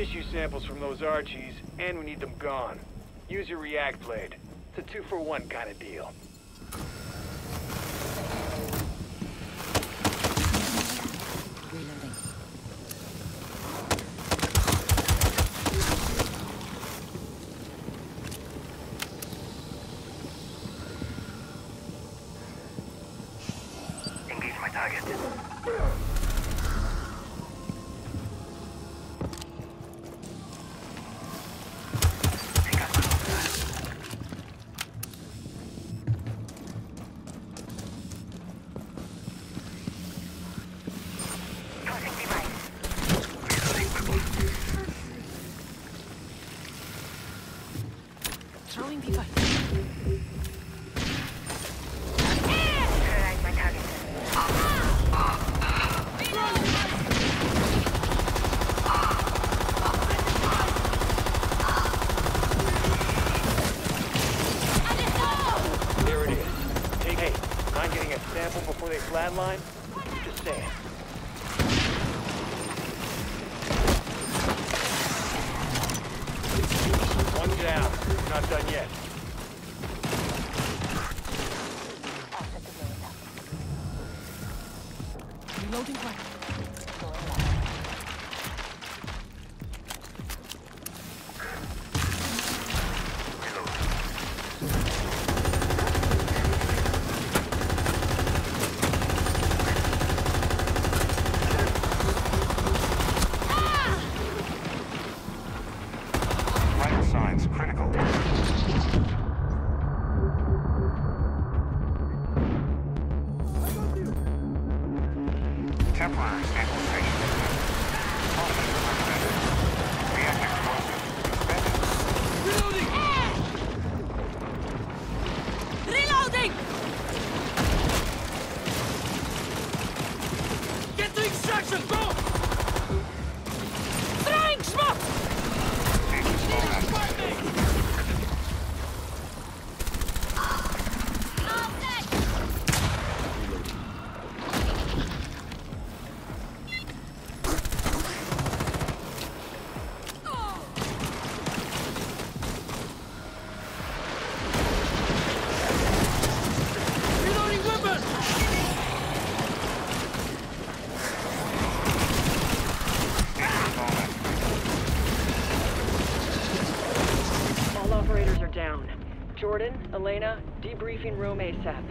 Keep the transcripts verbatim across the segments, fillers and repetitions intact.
tissue samples from those Archies, and we need them gone. Use your react blade. It's a two-for-one kind of deal. Reloading. Engage my target. Throwing people. Neutralize my target. There it is. Take, hey, mind getting a sample before they flatline? Just saying. One down. Not done yet. Reloading quick. Vital signs critical. Temporary stabilization. Positive recommended. Reactor explosive expended. Reloading! Reloading! Get to extraction! Go! Throwing smoke! Taking small action. Reloading weapon! Taking small action. All operators are down. Jordan, Elena, debriefing room ASAP.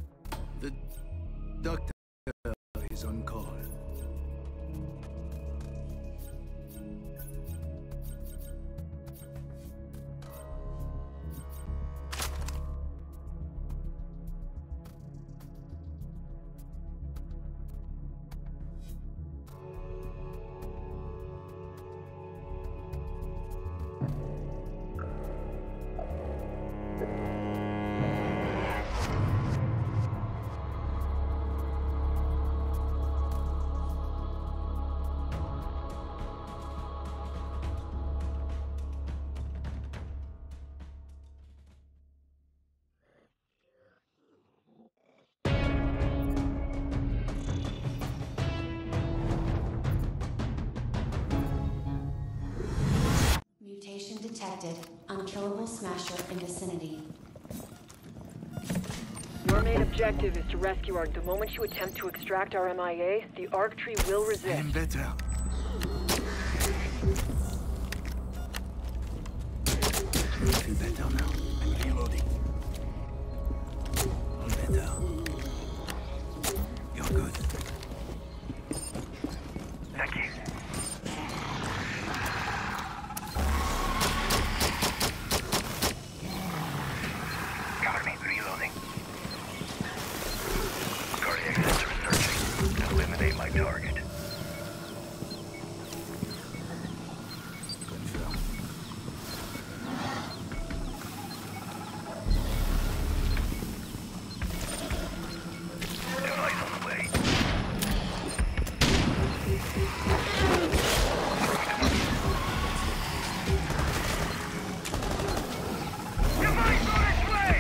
The doctor is on call. detected. Unkillable Smasher in vicinity. Your main objective is to rescue Ark. The moment you attempt to extract our M I A, the Ark tree will resist. I'm better. I feel better now. I'm reloading. I'm better. You're good. Thank you. Cover me. Reloading. Cardiac sensor searching. Eliminate my target. Confirm. Device on the way. Device on its way!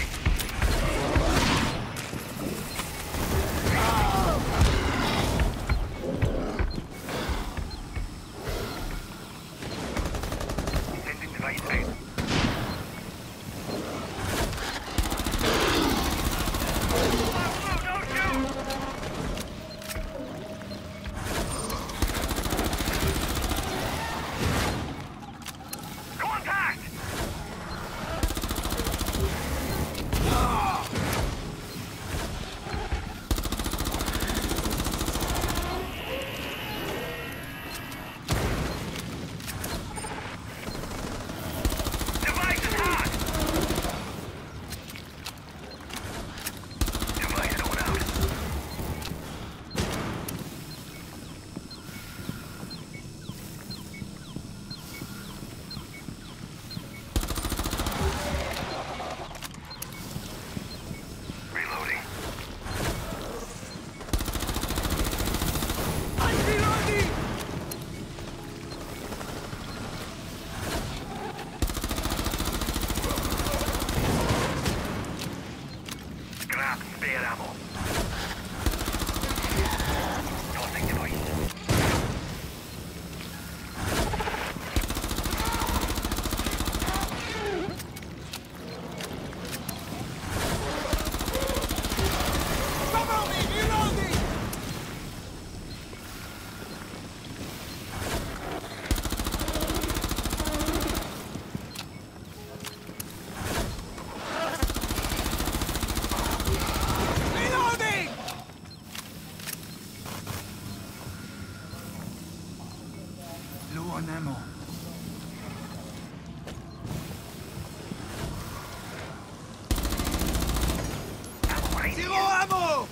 Sending device out. Oh, no, don't shoot! Contact! Device is hot! Device going out. Reloading. I'm reloading! Grab spare ammo. Tossing device. Cover me! Reloading! Reloading! Low on ammo. Ammo right Zero here. ammo!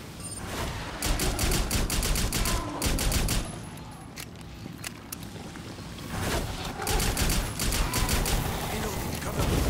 Reloading, cover me.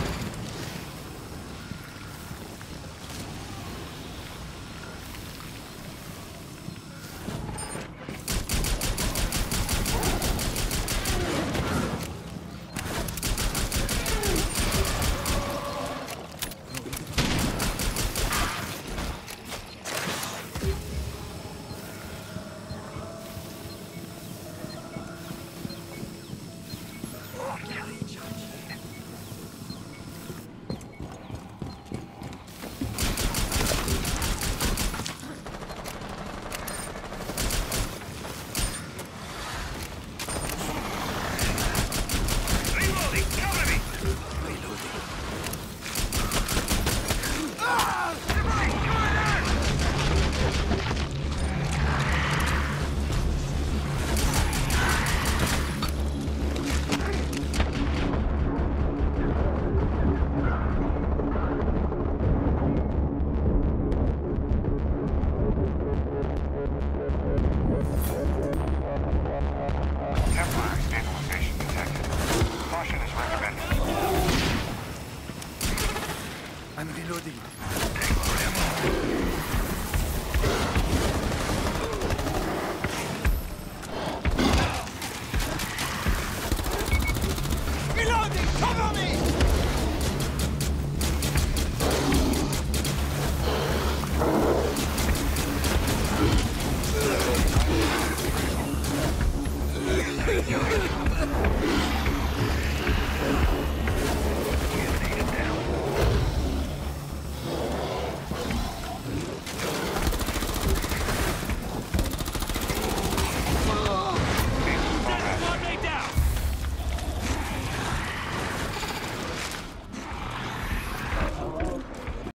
Reloading. Cover me. Reloading. Device going out. Templar stabilization detected. Caution is recommended. I'm reloading. Templar ammo. Reloading! Cover me! Reloading. Reloading!